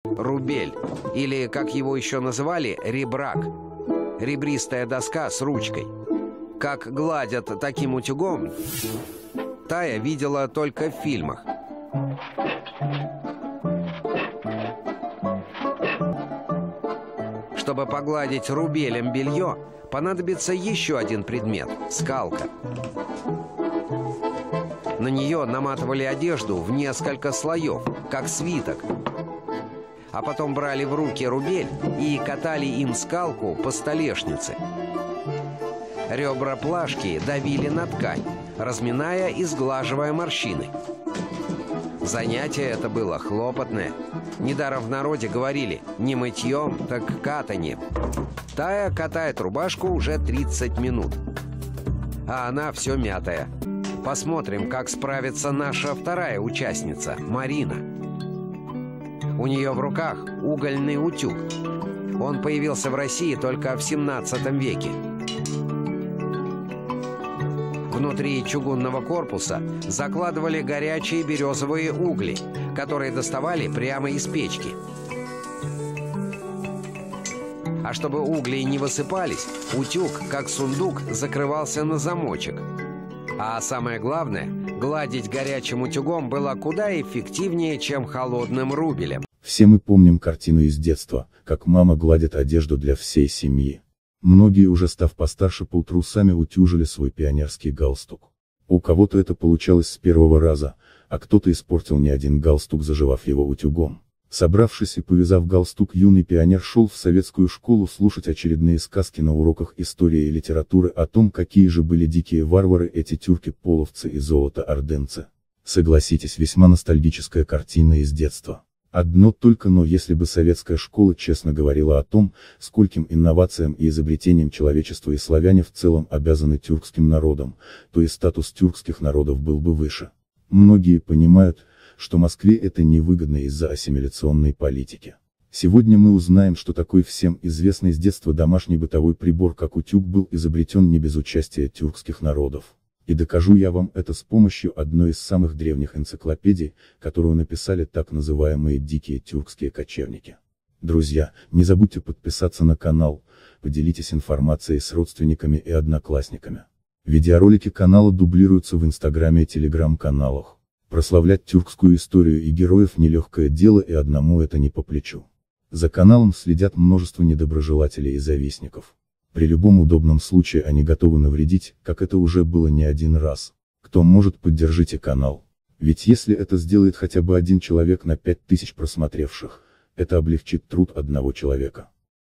Рубель, или, как его еще называли, ребрак. Ребристая доска с ручкой. Как гладят таким утюгом, Тая видела только в фильмах. Чтобы погладить рубелем белье, понадобится еще один предмет – скалка. На нее наматывали одежду в несколько слоев, как свиток. А потом брали в руки рубель и катали им скалку по столешнице. Ребра плашки давили на ткань, разминая и сглаживая морщины. Занятие это было хлопотное. Недаром в народе говорили: не мытьем, так катаньем. Тая катает рубашку уже 30 минут. А она все мятая. Посмотрим, как справится наша вторая участница, Марина. У нее в руках угольный утюг. Он появился в России только в 17 веке. Внутри чугунного корпуса закладывали горячие березовые угли, которые доставали прямо из печки. А чтобы угли не высыпались, утюг, как сундук, закрывался на замочек. А самое главное, гладить горячим утюгом было куда эффективнее, чем холодным рубелем. Все мы помним картину из детства, как мама гладит одежду для всей семьи. Многие, уже став постарше, поутру сами утюжили свой пионерский галстук. У кого-то это получалось с первого раза, а кто-то испортил не один галстук, заживав его утюгом. Собравшись и повязав галстук, юный пионер шел в советскую школу слушать очередные сказки на уроках истории и литературы о том, какие же были дикие варвары эти тюрки-половцы и золото-ордынцы. Согласитесь, весьма ностальгическая картина из детства. Одно только но: если бы советская школа честно говорила о том, скольким инновациям и изобретениям человечество и славяне в целом обязаны тюркским народам, то и статус тюркских народов был бы выше. Многие понимают, что Москве это невыгодно из-за ассимиляционной политики. Сегодня мы узнаем, что такой всем известный с детства домашний бытовой прибор, как утюг, был изобретен не без участия тюркских народов. И докажу я вам это с помощью одной из самых древних энциклопедий, которую написали так называемые дикие тюркские кочевники. Друзья, не забудьте подписаться на канал, поделитесь информацией с родственниками и одноклассниками. Видеоролики канала дублируются в инстаграме и телеграм-каналах. Прославлять тюркскую историю и героев нелегкое дело, и одному это не по плечу. За каналом следят множество недоброжелателей и завистников. При любом удобном случае они готовы навредить, как это уже было не один раз. Кто может, поддержите канал. Ведь если это сделает хотя бы один человек на 5000 просмотревших, это облегчит труд одного человека.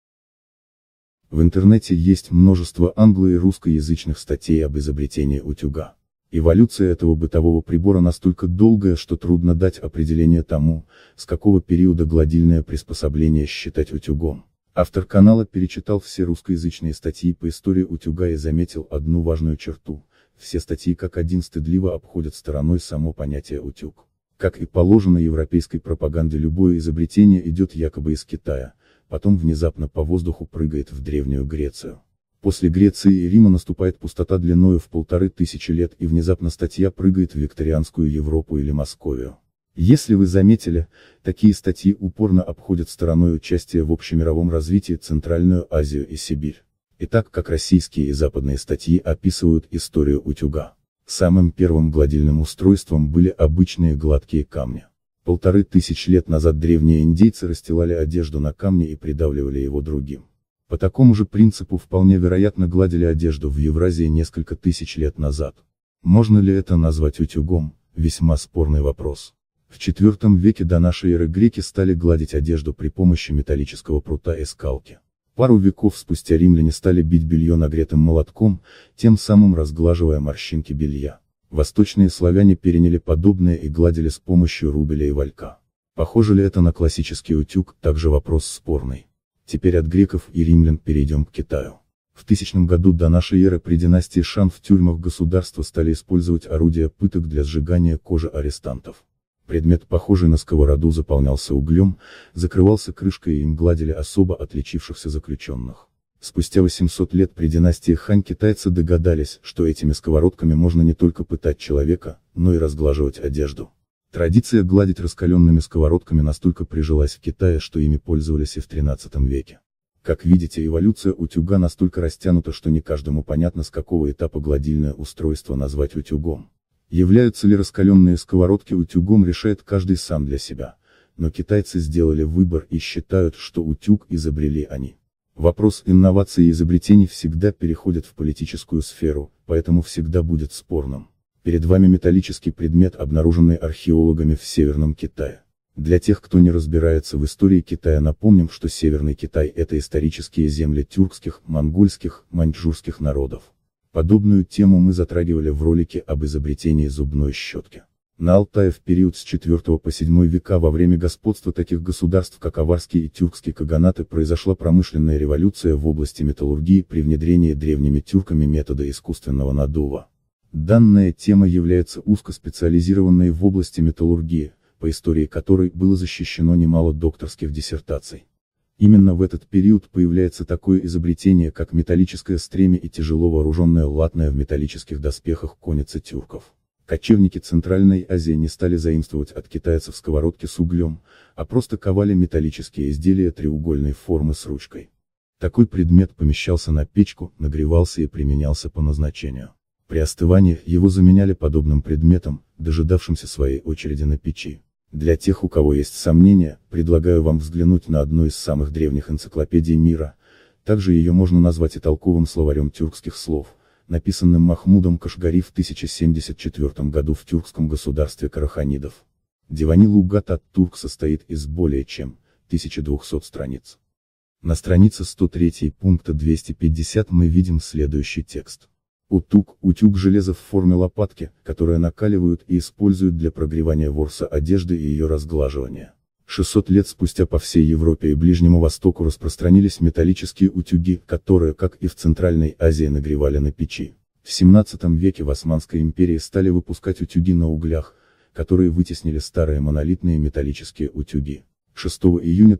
В интернете есть множество англо- и русскоязычных статей об изобретении утюга. Эволюция этого бытового прибора настолько долгая, что трудно дать определение тому, с какого периода гладильное приспособление считать утюгом. Автор канала перечитал все русскоязычные статьи по истории утюга и заметил одну важную черту: все статьи как один стыдливо обходят стороной само понятие утюг. Как и положено европейской пропаганде, любое изобретение идет якобы из Китая, потом внезапно по воздуху прыгает в Древнюю Грецию. После Греции и Рима наступает пустота длиною в 1500 лет, и внезапно статья прыгает в викторианскую Европу или Московию. Если вы заметили, такие статьи упорно обходят стороной участие в общемировом развитии Центральную Азию и Сибирь. Итак, как российские и западные статьи описывают историю утюга. Самым первым гладильным устройством были обычные гладкие камни. 1500 лет назад древние индейцы расстилали одежду на камне и придавливали его другим. По такому же принципу вполне вероятно гладили одежду в Евразии несколько тысяч лет назад. Можно ли это назвать утюгом? Весьма спорный вопрос. В IV веке до нашей эры греки стали гладить одежду при помощи металлического прута и скалки. Пару веков спустя римляне стали бить белье нагретым молотком, тем самым разглаживая морщинки белья. Восточные славяне переняли подобное и гладили с помощью рубеля и валька. Похоже ли это на классический утюг? Также вопрос спорный. Теперь от греков и римлян перейдем к Китаю. В 1000 году до нашей эры при династии Шан в тюрьмах государства стали использовать орудия пыток для сжигания кожи арестантов. Предмет, похожий на сковороду, заполнялся углем, закрывался крышкой, и им гладили особо отличившихся заключенных. Спустя 800 лет при династии Хань китайцы догадались, что этими сковородками можно не только пытать человека, но и разглаживать одежду. Традиция гладить раскаленными сковородками настолько прижилась в Китае, что ими пользовались и в XIII веке. Как видите, эволюция утюга настолько растянута, что не каждому понятно, с какого этапа гладильное устройство назвать утюгом. Являются ли раскаленные сковородки утюгом, решает каждый сам для себя. Но китайцы сделали выбор и считают, что утюг изобрели они. Вопрос инноваций и изобретений всегда переходит в политическую сферу, поэтому всегда будет спорным. Перед вами металлический предмет, обнаруженный археологами в Северном Китае. Для тех, кто не разбирается в истории Китая, напомним, что Северный Китай – это исторические земли тюркских, монгольских, маньчжурских народов. Подобную тему мы затрагивали в ролике об изобретении зубной щетки. На Алтае в период с IV по VII века во время господства таких государств, как Аварский и Тюркский каганаты, произошла промышленная революция в области металлургии при внедрении древними тюрками метода искусственного надува. Данная тема является узкоспециализированной в области металлургии, по истории которой было защищено немало докторских диссертаций. Именно в этот период появляется такое изобретение, как металлическое стремя и тяжело вооруженная латная в металлических доспехах конница тюрков. Кочевники Центральной Азии не стали заимствовать от китайцев сковородки с углем, а просто ковали металлические изделия треугольной формы с ручкой. Такой предмет помещался на печку, нагревался и применялся по назначению. При остывании его заменяли подобным предметом, дожидавшимся своей очереди на печи. Для тех, у кого есть сомнения, предлагаю вам взглянуть на одну из самых древних энциклопедий мира. Также ее можно назвать и толковым словарем тюркских слов, написанным Махмудом Кашгари в 1074 году в тюркском государстве Караханидов. Дивани Лугат ат-Турк состоит из более чем 1200 страниц. На странице 103 пункта 250 мы видим следующий текст. Утюг – утюг железа в форме лопатки, которое накаливают и используют для прогревания ворса одежды и ее разглаживания. 600 лет спустя по всей Европе и Ближнему Востоку распространились металлические утюги, которые, как и в Центральной Азии, нагревали на печи. В 17 веке в Османской империи стали выпускать утюги на углях, которые вытеснили старые монолитные металлические утюги. 6 июня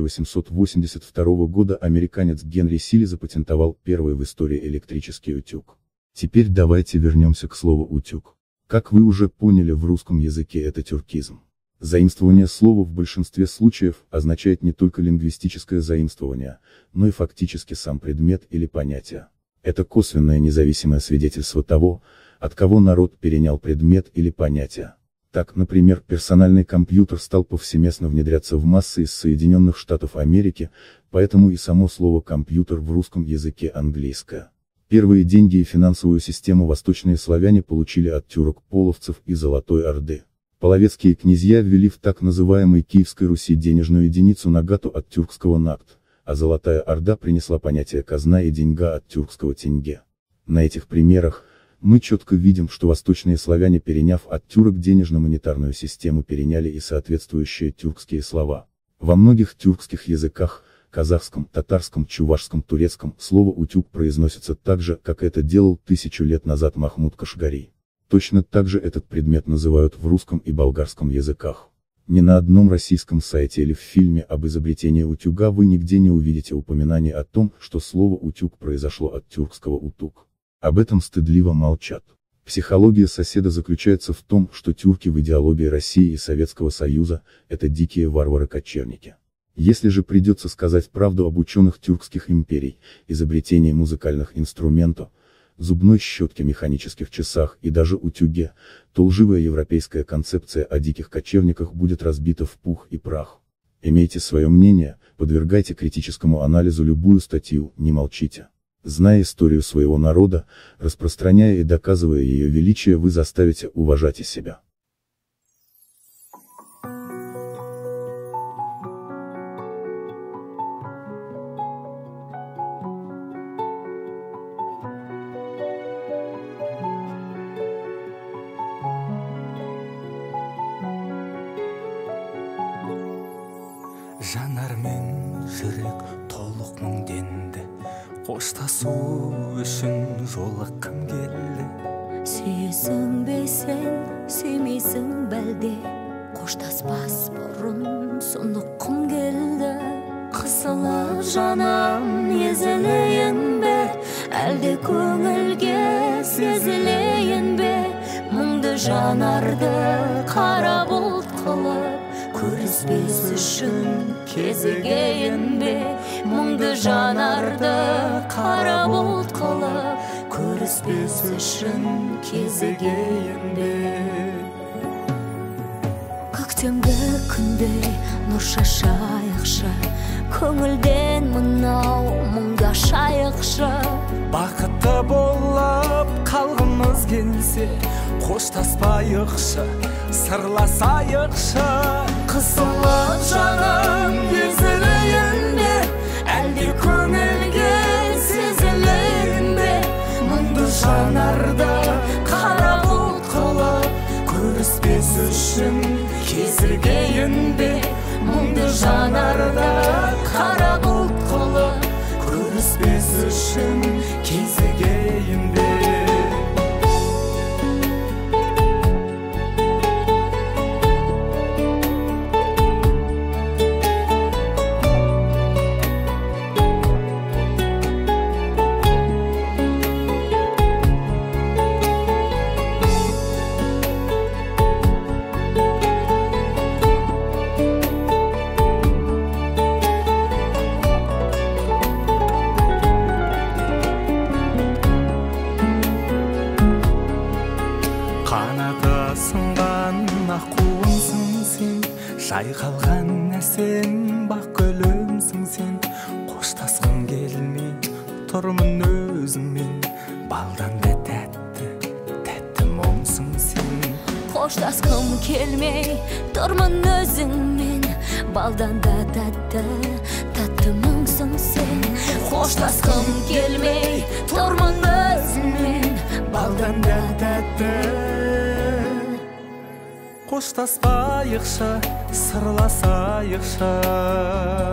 1882 года американец Генри Силли запатентовал первый в истории электрический утюг. Теперь давайте вернемся к слову «утюг». Как вы уже поняли, в русском языке это тюркизм. Заимствование слова в большинстве случаев означает не только лингвистическое заимствование, но и фактически сам предмет или понятие. Это косвенное независимое свидетельство того, от кого народ перенял предмет или понятие. Так, например, персональный компьютер стал повсеместно внедряться в массы из Соединенных Штатов Америки, поэтому и само слово «компьютер» в русском языке английское. Первые деньги и финансовую систему восточные славяне получили от тюрок-половцев и Золотой Орды. Половецкие князья ввели в так называемой Киевской Руси денежную единицу нагату от тюркского нагт, а Золотая Орда принесла понятие казна и деньга от тюркского тенге. На этих примерах мы четко видим, что восточные славяне, переняв от тюрок денежно-монетарную систему, переняли и соответствующие тюркские слова. Во многих тюркских языках, казахском, татарском, чувашском, турецком, слово «утюг» произносится так же, как это делал 1000 лет назад Махмуд Кашгари. Точно так же этот предмет называют в русском и болгарском языках. Ни на одном российском сайте или в фильме об изобретении утюга вы нигде не увидите упоминания о том, что слово «утюг» произошло от тюркского «утуг». Об этом стыдливо молчат. Психология соседа заключается в том, что тюрки в идеологии России и Советского Союза – это дикие варвары-кочевники. Если же придется сказать правду об ученых тюркских империй, изобретении музыкальных инструментов, зубной щетке, механических часах и даже утюге, то лживая европейская концепция о диких кочевниках будет разбита в пух и прах. Имейте свое мнение, подвергайте критическому анализу любую статью, не молчите. Зная историю своего народа, распространяя и доказывая ее величие, вы заставите уважать и себя. Жанар мен жүрек толық мың денді, қоштасу үшін жолыққым келді. Сүйесің бе сен, сүймейсің бәлде, қоштаспас бұрын сұныққым келді. Қысылып жаным езілейін бе, әлде көңілге сезілейін бе, мұңды жанарды кара бұлт қылып, көріспес үшін кезігейін бе? Мұңды жанарды кара бұлт қылып, көріспес үшін кезігейін бе? Көктемгі күндей нұр шашайықшы, көңілден мынау мұңды ашайықшы. Бақытты болып қалғымыз келсе, қоштаспайықшы, сырласайықшы. Қысылып жаным езілейін бе, әлде көңілге сезілейін бе? Мұңды жанарды қара бұлт қылып, көріспес үшін кезігейін бе? Мұңды жанарды қара бұлт қылып, көріспес үшін кезігейін бе? Жайқалған әсем бақ гүлімсің сен, қоштасқым келмей тұрмын өзіңмен. Балдан да тәтті, тәтті мұңсың сен. Қоштасқым келмей тұрмын өзіңмен, балдан да тәтті, тәтті мұңсың сен. Қоштасқым келмей тұрмын өзіңмен, балдан да тәтті. Қоштаспайықшы, сырласайықшы.